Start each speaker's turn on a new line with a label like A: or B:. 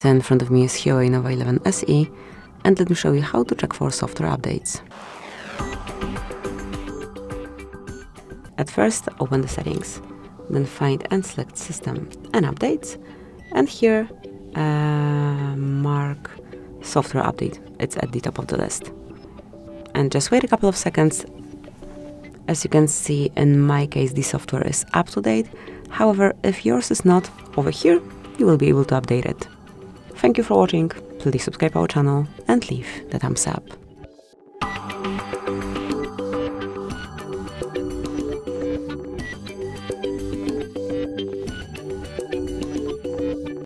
A: In front of me is Huawei Nova 11 SE, and let me show you how to check for software updates. At first, open the settings, then find and select System and Updates, and here mark Software Update. It's at the top of the list. And just wait a couple of seconds. As you can see, in my case, the software is up to date. However, if yours is not, over here, you will be able to update it. Thank you for watching. Please subscribe our channel and leave the thumbs up.